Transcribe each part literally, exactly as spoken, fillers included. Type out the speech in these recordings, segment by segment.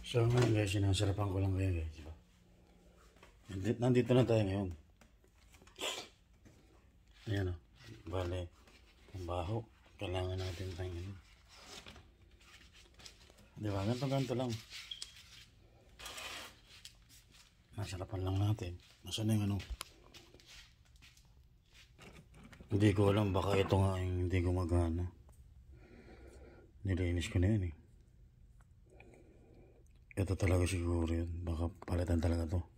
So ngayon guys, sinasarapan ko lang kayo guys. Diba? Nandito, nandito na tayo ngayon. Ayan o. Bale, ang baho. Kailangan natin tayo ngayon. Diba? Ganto-ganto lang. Nasarapan lang natin. Nasaan na yung ano? Hindi ko alam. Baka ito nga yung hindi gumagana. Nilinis ko na yun eh. Ito talaga siguro yun. Baka palitan talaga to.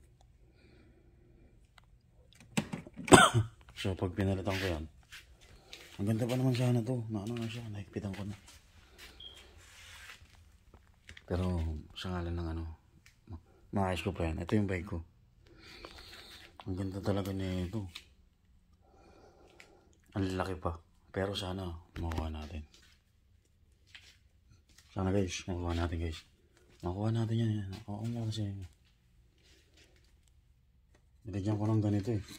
So pag pinalitan ko yan, ang ganda pa naman sana to. Na ano na siya, naikpitan ko na. Pero sa ngalan ng ano, maayos ko pa yan. Ito yung bike ko. Ang ganda talaga na ito. Ang laki pa. Pero sana makuha natin. Sana guys, makuha natin guys. Makuha natin yan. yan. Oo nga kasi. Nilagyan ko ng ganito eh.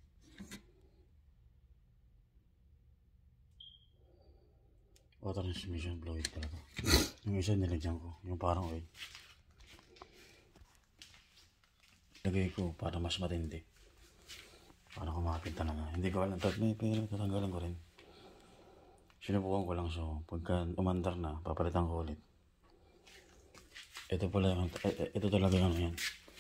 O transmission fluid talaga. Yung isa nilagyan ko. Yung parang oil. Lagay ko para mas matindi. Para kumapit talaga. Hindi ko alam. Tatlo pero tatanggalan ko rin. Sinubukan ko lang. So pagka umandar na, papalitan ko ulit. Ito pala yung, ito talaga yung ano yan.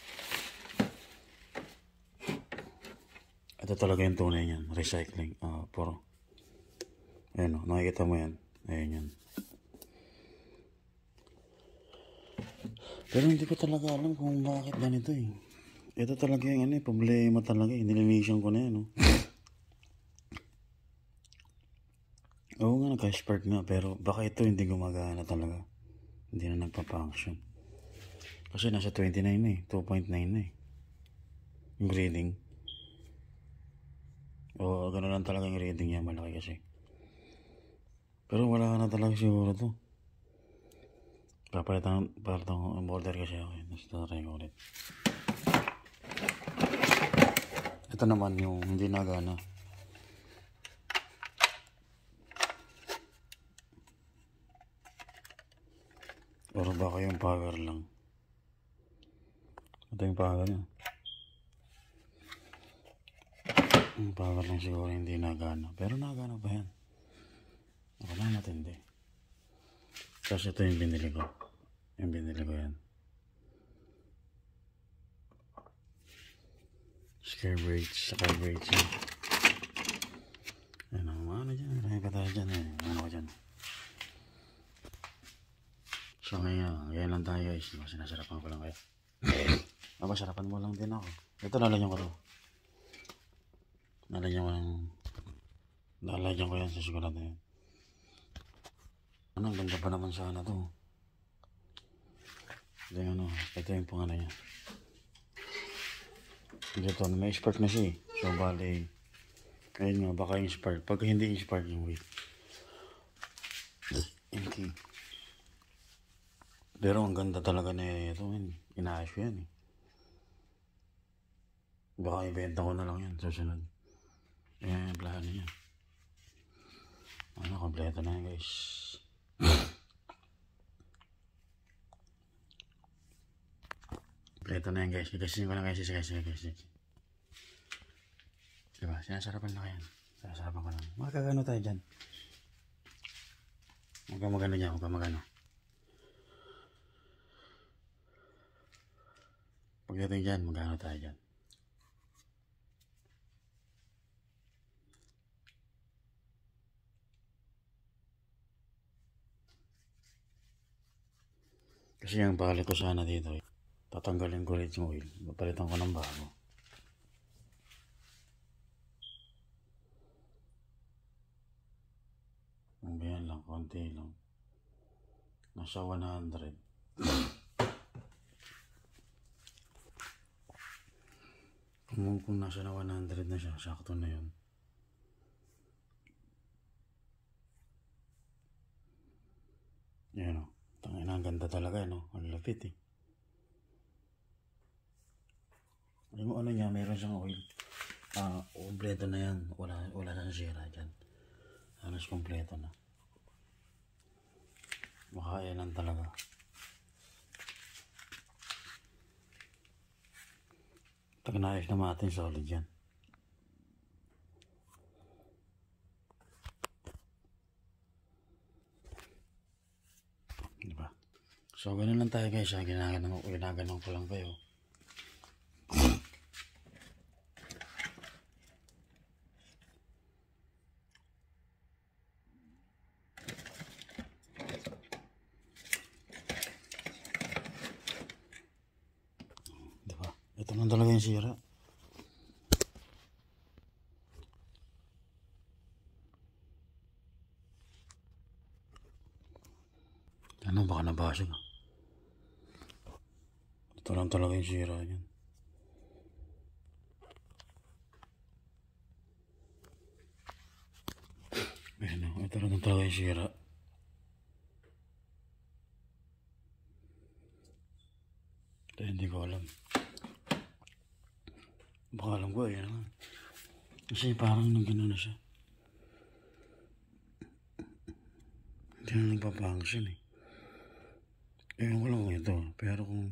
Ito talaga yung tunay yan. Recycling. Uh, puro. Ayan o. Nakikita mo yan. Ayan yan. Pero hindi ko talaga alam kung bakit ganito eh. Ito talaga yung ano eh. Problema talaga eh. Nilinisan ko na yan o. Oo nga nagka-spark nga. Pero baka ito hindi gumagana talaga. Hindi na nagpa-function. Kasi nasa twenty-nine na eh. two point nine na eh. Yung reading. O gano'n lang talaga yung reading niya. Malaki kasi. Pero wala ka na talaga siguro to. Papalitan papalitan ko ang border kasi ako. Tapos tatry ko ulit. Ito naman yung hindi nagana. Pero baka yung power lang. Ito yung power niya. Yung power lang siguro hindi nagana. Pero nagana pa yan. Ako na matindi. Kasi ito yung binili ko. Yung binili ko yan. Scare brakes. Saka brakes yan. Yan ang mga ano dyan. Marami pa tayo dyan eh. Ano ko dyan. So ngayon, ngayon lang tayo guys. Sinasarapan ko lang kayo. Mapasarapan mo lang din ako. Ito nalagyan ko to. Nalagyan ko ng... Nalagyan ko yan sa sigulat na yan. Ano, ang ganda pa naman sana to. Ito yung ano, ito yung pang ano niya. Ito, may spark na siya eh. So, bali, ayun nga, baka yung spark. Pag hindi yung spark yung weight. Okay. Pero ang ganda talaga na ito, inaayos ko yan eh. Baka ibenta ko na lang yan, susunod. Ayan yung plano niya. Ano, kompleto na yan guys. Kompleto na yan guys. Igasin ko na guys. Sige, guys. Diba? Sinasarapan na yan. Sinasarapan ko lang. Magkagano tayo dyan. Huwag ka magano dyan. Huwag ka magano. Pagdating dyan, magano tayo dyan. Kasi yung balik ko sana dito, tatanggalin ko ulit yung oil. Papalitan ko ng bago. Ang ganyan lang, konti lang. Nasa one hundred. Kung, kung nasa na one hundred na siya, sakto na yun. Yan o. Tangin na, ang ganda talaga, no? Ang lapit, eh. Alam mo, ano niya, meron siyang oil. Ah, kompleto na yan. Wala, wala na sira dyan. Halos kompleto na. Baka yan lang talaga. Pag naayos naman natin, solid yan. Diba? So, ganun lang tayo guys. Ginaganon, ginaganon ko lang kayo. Diba? Ito lang talaga yung sira. Ano, baka nabasag. Ito lang talaga yung sira yan. Ayan o, ito lang talaga yung sira. Ito hindi ko alam. Baka alam ko, ayan nga. Kasi parang nang gano'n na siya. Hindi na nagpapangasyon eh. Ewan ko lang kung ito. Pero kung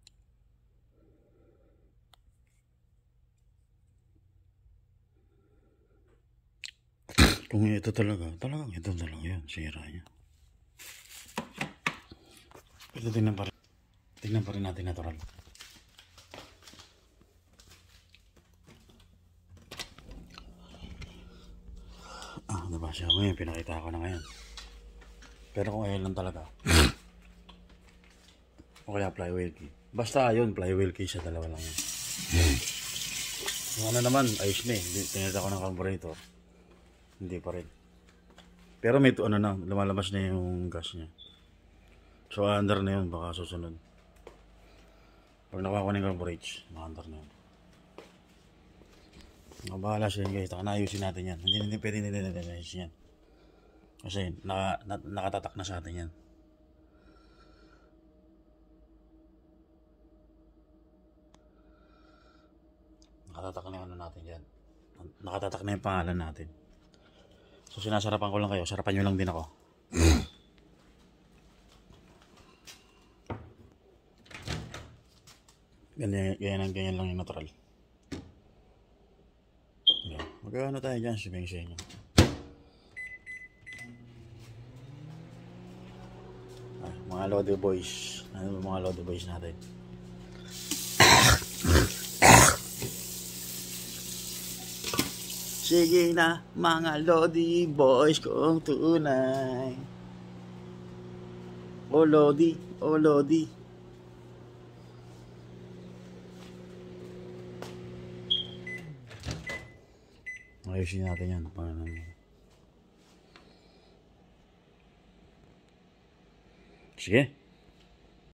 kung ito talaga, talagang ito talaga yun. Sira niya. Ito tingnan pa rin. Tingnan pa rin natin natural. Ah, diba siya mo yun? Pinakita ko na ngayon. Pero kung ayun lang talaga. O kaya flywheel key. Basta yun, flywheel key siya, dalawa lang yun. Yung ano naman, ayos na eh. Tinita ko ng carburetor. Hindi pa rin. Pero may to, ano na, lumalabas na yung gas niya. So under na yun, baka susunod. Pag nakuha ko ng carburetor, under na yun. Mabahala siya yun guys, taka naayusin natin yan. Hindi, hindi pwede, hindi, hindi, hindi, hindi, yan. Kasi naka, na, nakatatak na sa atin yan. Nakatatak na yung ano natin dyan. Nakatatak na yung pangalan natin. So sinasarapan ko lang kayo, sarapan nyo lang din ako. Ganyan, ganyan, ganyan lang yung natural. Yeah. Magkano tayo dyan, sabihin sa inyo. Ah, mga Lodi boys. Ano ba mga Lodi boys natin? Sige na, mga Lodi boys kong tunay. O Lodi, o Lodi. Ayusin natin yan. Paano? Sige.